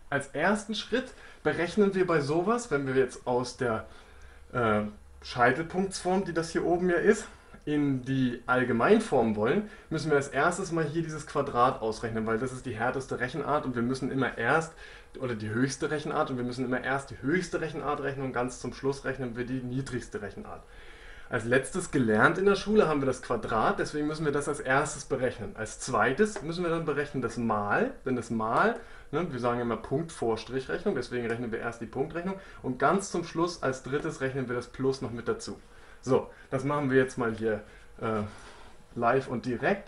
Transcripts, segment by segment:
Als ersten Schritt berechnen wir bei sowas, wenn wir jetzt aus der äh, Scheitelpunktsform, die das hier oben ja ist, in die Allgemeinform wollen, müssen wir als erstes mal hier dieses Quadrat ausrechnen, weil das ist die härteste Rechenart und wir müssen immer erst, oder die höchste Rechenart, und wir müssen immer erst die höchste Rechenart rechnen und ganz zum Schluss rechnen wir die niedrigste Rechenart. Als letztes gelernt in der Schule haben wir das Quadrat, deswegen müssen wir das als erstes berechnen. Als zweites müssen wir dann berechnen das Mal, denn das Mal, ne, wir sagen immer Punkt vor Strichrechnung, deswegen rechnen wir erst die Punktrechnung und ganz zum Schluss als drittes rechnen wir das Plus noch mit dazu. So, das machen wir jetzt mal hier live und direkt.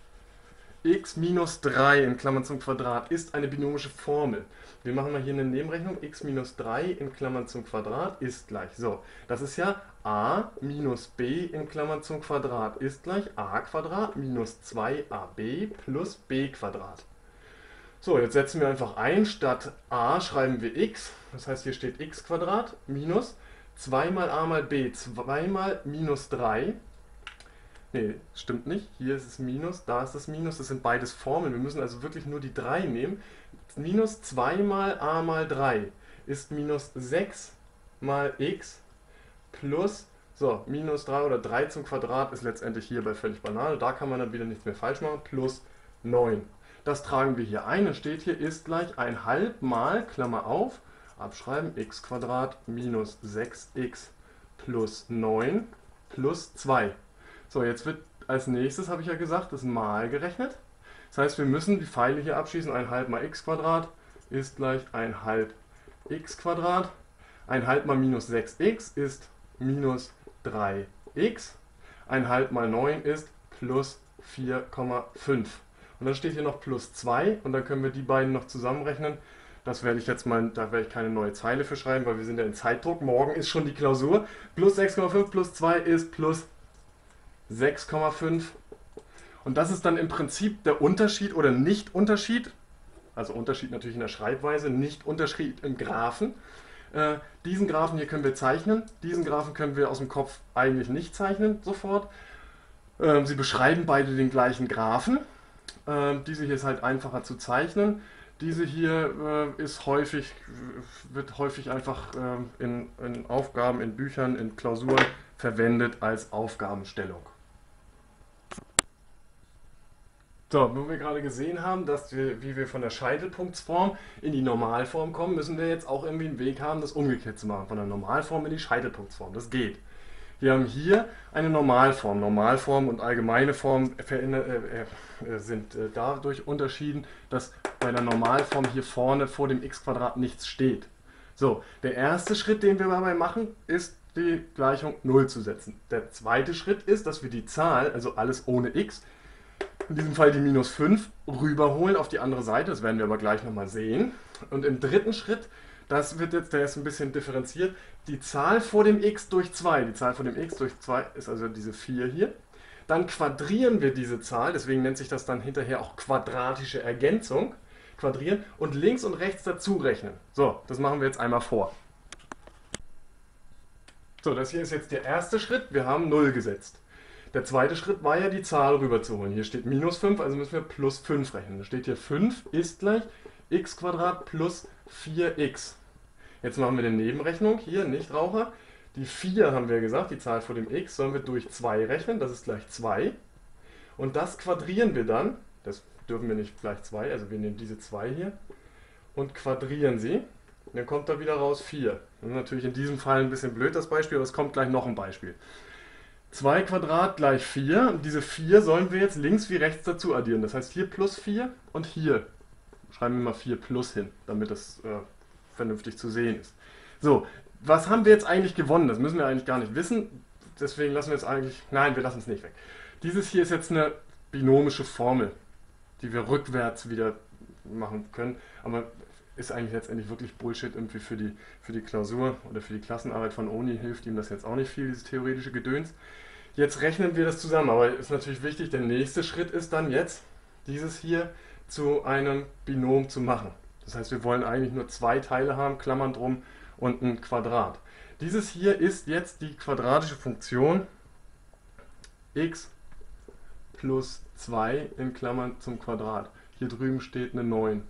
X minus 3 in Klammern zum Quadrat ist eine binomische Formel. Wir machen mal hier eine Nebenrechnung. X minus 3 in Klammern zum Quadrat ist gleich. So, das ist ja a minus b in Klammern zum Quadrat ist gleich a Quadrat minus 2ab plus b Quadrat. So, jetzt setzen wir einfach ein. Statt a schreiben wir x. Das heißt, hier steht x Quadrat minus 2 mal a mal b. 2 mal minus 3. Nee, stimmt nicht. Hier ist es Minus, da ist das Minus. Das sind beides Formeln. Wir müssen also wirklich nur die 3 nehmen. Minus 2 mal a mal 3 ist minus 6 mal x plus, so, minus 3 oder 3 zum Quadrat ist letztendlich hierbei völlig banal. Da kann man dann wieder nichts mehr falsch machen. Plus 9. Das tragen wir hier ein. Dann steht hier ist gleich 1/2 mal, Klammer auf, abschreiben, x Quadrat minus 6x plus 9 plus 2. So, jetzt wird als nächstes, habe ich ja gesagt, das Mal gerechnet. Das heißt, wir müssen die Pfeile hier abschließen. 1/2 mal x Quadrat ist gleich 1/2 x Quadrat. 1/2 mal minus 6x ist minus 3x. 1/2 mal 9 ist plus 4,5. Und dann steht hier noch plus 2 und dann können wir die beiden noch zusammenrechnen. Das werde ich jetzt mal, da werde ich keine neue Zeile für schreiben, weil wir sind ja in Zeitdruck. Morgen ist schon die Klausur. Plus 6,5 plus 2 ist plus 6,5. Und das ist dann im Prinzip der Unterschied oder Nicht-Unterschied. Also Unterschied natürlich in der Schreibweise, Nicht-Unterschied im Graphen. Diesen Graphen hier können wir zeichnen. Diesen Graphen können wir aus dem Kopf eigentlich nicht zeichnen sofort. Sie beschreiben beide den gleichen Graphen. Diese hier ist halt einfacher zu zeichnen. Diese hier wird häufig einfach in Aufgaben, in Büchern, in Klausuren verwendet als Aufgabenstellung. So, wo wir gerade gesehen haben, wie wir von der Scheitelpunktsform in die Normalform kommen, müssen wir jetzt auch irgendwie einen Weg haben, das umgekehrt zu machen. Von der Normalform in die Scheitelpunktsform. Das geht. Wir haben hier eine Normalform. Normalform und allgemeine Form sind dadurch unterschieden, dass bei der Normalform hier vorne vor dem x² nichts steht. So, der erste Schritt, den wir dabei machen, ist die Gleichung 0 zu setzen. Der zweite Schritt ist, dass wir die Zahl, also alles ohne x, in diesem Fall die minus 5, rüberholen auf die andere Seite. Das werden wir aber gleich nochmal sehen. Und im dritten Schritt, der ist ein bisschen differenziert, die Zahl vor dem x durch 2. Die Zahl vor dem x durch 2 ist also diese 4 hier. Dann quadrieren wir diese Zahl, deswegen nennt sich das dann hinterher auch quadratische Ergänzung. Quadrieren und links und rechts dazu rechnen. So, das machen wir jetzt einmal vor. So, das hier ist jetzt der erste Schritt. Wir haben 0 gesetzt. Der zweite Schritt war ja, die Zahl rüberzuholen. Hier steht minus 5, also müssen wir plus 5 rechnen. Da steht hier 5 ist gleich x² plus 4x. Jetzt machen wir eine Nebenrechnung. Hier, Nichtraucher. Die 4 haben wir gesagt, die Zahl vor dem x, sollen wir durch 2 rechnen. Das ist gleich 2. Und das quadrieren wir dann. Das dürfen wir nicht gleich 2, also wir nehmen diese 2 hier und quadrieren sie. Und dann kommt da wieder raus 4. Das ist natürlich in diesem Fall ein bisschen blöd, das Beispiel, aber es kommt gleich noch ein Beispiel. 2² gleich 4. Und diese 4 sollen wir jetzt links wie rechts dazu addieren. Das heißt hier plus 4 und hier schreiben wir mal 4 plus hin, damit das vernünftig zu sehen ist. So, was haben wir jetzt eigentlich gewonnen? Das müssen wir eigentlich gar nicht wissen. Deswegen lassen wir jetzt eigentlich... Nein, wir lassen es nicht weg. Dieses hier ist jetzt eine binomische Formel, die wir rückwärts wieder machen können. Aber ist eigentlich letztendlich wirklich Bullshit irgendwie für die Klausur oder für die Klassenarbeit von Uni hilft ihm das jetzt auch nicht viel, dieses theoretische Gedöns. Jetzt rechnen wir das zusammen, aber ist natürlich wichtig, der nächste Schritt ist dann jetzt, dieses hier zu einem Binom zu machen. Das heißt, wir wollen eigentlich nur 2 Teile haben, Klammern drum und ein Quadrat. Dieses hier ist jetzt die quadratische Funktion x plus 2 in Klammern zum Quadrat. Hier drüben steht eine 9.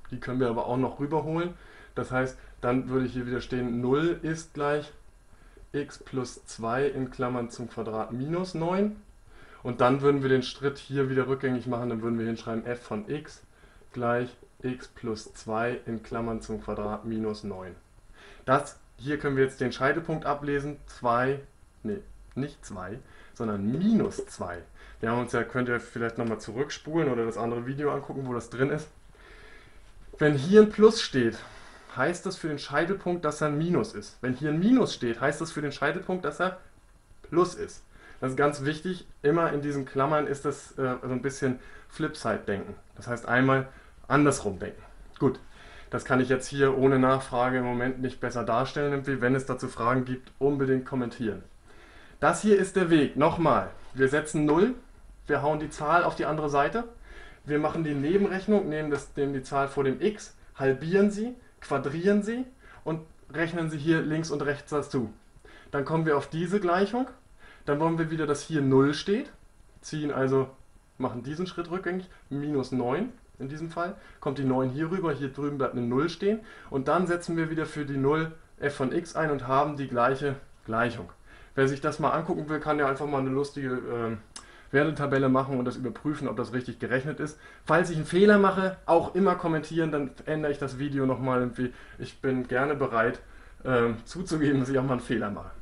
Die können wir aber auch noch rüberholen. Das heißt, dann würde hier wieder stehen, 0 ist gleich x plus 2 in Klammern zum Quadrat minus 9. Und dann würden wir den Schritt hier wieder rückgängig machen. Dann würden wir hinschreiben, f von x gleich x plus 2 in Klammern zum Quadrat minus 9. Hier können wir jetzt den Scheitelpunkt ablesen. 2, nee, nicht 2, sondern minus 2. Wir haben uns ja, könnt ihr vielleicht nochmal zurückspulen oder das andere Video angucken, wo das drin ist. Wenn hier ein Plus steht, heißt das für den Scheitelpunkt, dass er ein Minus ist. Wenn hier ein Minus steht, heißt das für den Scheitelpunkt, dass er Plus ist. Das ist ganz wichtig. Immer in diesen Klammern ist das so ein bisschen Flipside-Denken. Das heißt einmal andersrum denken. Gut, das kann ich jetzt hier ohne Nachfrage im Moment nicht besser darstellen. Wenn es dazu Fragen gibt, unbedingt kommentieren. Das hier ist der Weg. Nochmal, wir setzen 0, wir hauen die Zahl auf die andere Seite. Wir machen die Nebenrechnung, nehmen die Zahl vor dem x, halbieren sie, quadrieren sie und rechnen sie hier links und rechts dazu. Dann kommen wir auf diese Gleichung. Dann wollen wir wieder, dass hier 0 steht. Machen diesen Schritt rückgängig, minus 9 in diesem Fall. Kommt die 9 hier rüber, hier drüben bleibt eine 0 stehen. Und dann setzen wir wieder für die 0 f von x ein und haben die gleiche Gleichung. Wer sich das mal angucken will, kann ja einfach mal eine lustige Wertetabelle machen und das überprüfen, ob das richtig gerechnet ist. Falls ich einen Fehler mache, auch immer kommentieren, dann ändere ich das Video nochmal. Ich bin gerne bereit zuzugeben, dass ich auch mal einen Fehler mache.